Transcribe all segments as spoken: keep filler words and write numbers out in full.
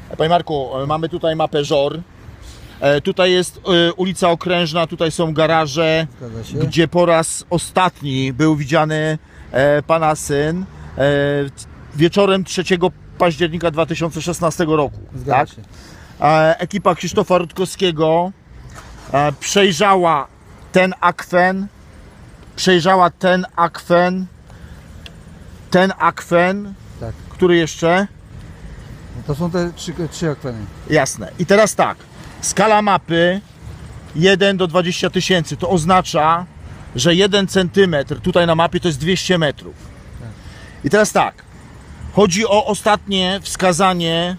Panie Marku, mamy tutaj mapę Żor. Tutaj jest ulica Okrężna, tutaj są garaże, gdzie po raz ostatni był widziany pana syn wieczorem trzeciego października dwa tysiące szesnastego roku. Zgadza tak? się. Ekipa Krzysztofa Rutkowskiego przejrzała ten akwen, przejrzała ten akwen, ten akwen, tak. Który jeszcze? To są te trzy, trzy akweny. Jasne. I teraz tak, skala mapy jeden do dwudziestu tysięcy, to oznacza, że jeden centymetr tutaj na mapie to jest dwieście metrów. Tak. I teraz tak, chodzi o ostatnie wskazanie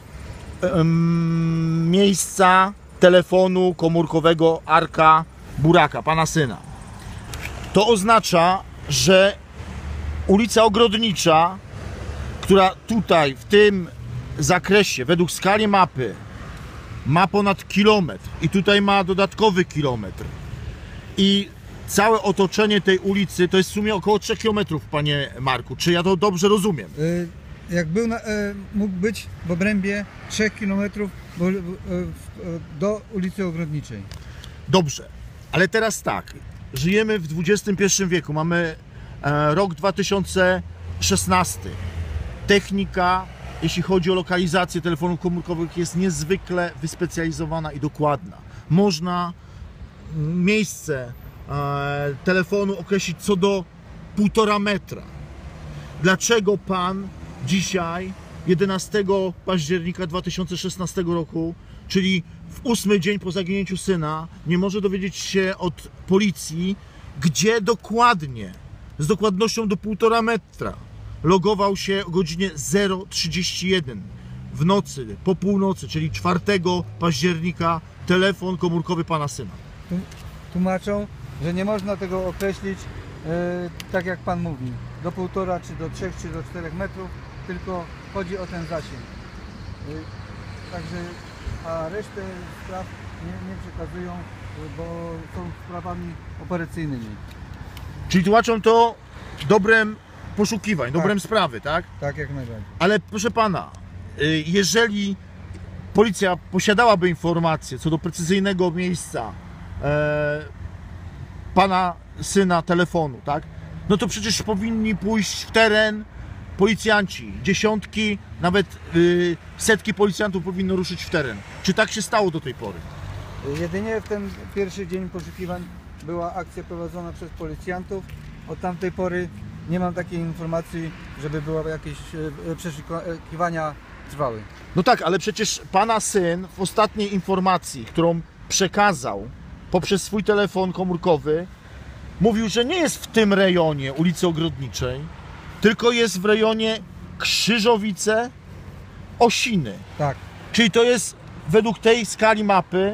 um, miejsca telefonu komórkowego Arka Buraka, pana syna. To oznacza, że ulica Ogrodnicza, która tutaj w tym zakresie według skali mapy ma ponad kilometr i tutaj ma dodatkowy kilometr i całe otoczenie tej ulicy to jest w sumie około trzech kilometrów, panie Marku. Czy ja to dobrze rozumiem? Y jak był na, y mógł być w obrębie trzech kilometrów do ulicy Ogrodniczej. Dobrze, ale teraz tak, żyjemy w dwudziestym pierwszym wieku, mamy e, rok dwa tysiące szesnasty. Technika, jeśli chodzi o lokalizację telefonów komórkowych, jest niezwykle wyspecjalizowana i dokładna. Można miejsce e, telefonu określić co do półtora metra. Dlaczego pan dzisiaj, jedenastego października dwa tysiące szesnastego roku, czyli w ósmy dzień po zaginięciu syna, nie może dowiedzieć się od policji, gdzie dokładnie, z dokładnością do półtora metra, logował się o godzinie zero trzydzieści jeden w nocy, po północy, czyli czwartego października, telefon komórkowy pana syna. Tłumaczą, że nie można tego określić e, tak jak pan mówi, do półtora, czy do trzech, czy do czterech metrów, tylko chodzi o ten zasięg. E, także, a resztę spraw nie, nie przekazują, bo są sprawami operacyjnymi. Czyli tłumaczą to dobrem poszukiwań, tak. dobrem sprawy, tak? Tak, jak najbardziej. Ale proszę pana, jeżeli policja posiadałaby informacje co do precyzyjnego miejsca e, pana syna telefonu, tak? No to przecież powinni pójść w teren policjanci, dziesiątki, nawet y, setki policjantów powinno ruszyć w teren. Czy tak się stało do tej pory? Jedynie w ten pierwszy dzień poszukiwań była akcja prowadzona przez policjantów. Od tamtej pory nie mam takiej informacji, żeby były jakieś e, przeszukiwania trwały. No tak, ale przecież pana syn w ostatniej informacji, którą przekazał poprzez swój telefon komórkowy, mówił, że nie jest w tym rejonie ulicy Ogrodniczej, tylko jest w rejonie Krzyżowice, Osiny. Tak. Czyli to jest według tej skali mapy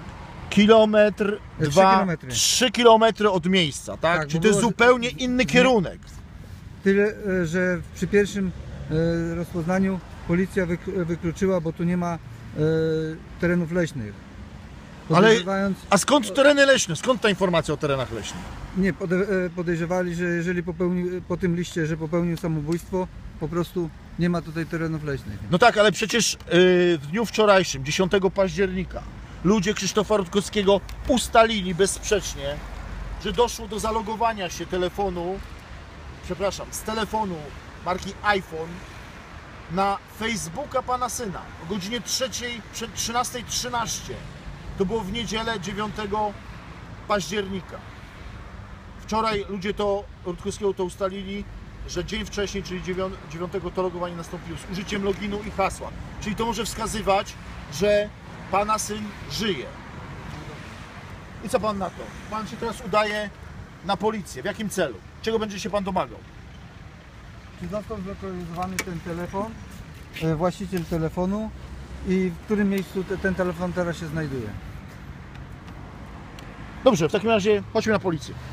kilometr, trzy dwa, kilometry. trzy kilometry od miejsca, tak? Tak, Czyli bo to jest było, zupełnie że- inny nie- kierunek. Tyle, e, że przy pierwszym e, rozpoznaniu policja wykl- wykluczyła, bo tu nie ma e, terenów leśnych. Ale, Podejrzewając, a skąd tereny leśne? Skąd ta informacja o terenach leśnych? nie, pode, e, podejrzewali, że jeżeli popełnił, po tym liście, że popełnił samobójstwo, po prostu nie ma tutaj terenów leśnych. No tak, ale przecież yy, w dniu wczorajszym, dziesiątego października, ludzie Krzysztofa Rutkowskiego ustalili bezsprzecznie, że doszło do zalogowania się telefonu, przepraszam, z telefonu marki iPhone na Facebooka pana syna o godzinie trzeciej, trzynasta trzynaście. To było w niedzielę dziewiątego października. Wczoraj ludzie to, Rutkowskiego to ustalili, że dzień wcześniej, czyli dziewiątego to logowanie nastąpiło z użyciem loginu i hasła. Czyli to może wskazywać, że pana syn żyje. I co pan na to? Pan się teraz udaje na policję. W jakim celu? Czego będzie się pan domagał? Czy został zlokalizowany ten telefon, e, właściciel telefonu i w którym miejscu te, ten telefon teraz się znajduje? Dobrze, w takim razie chodźmy na policję.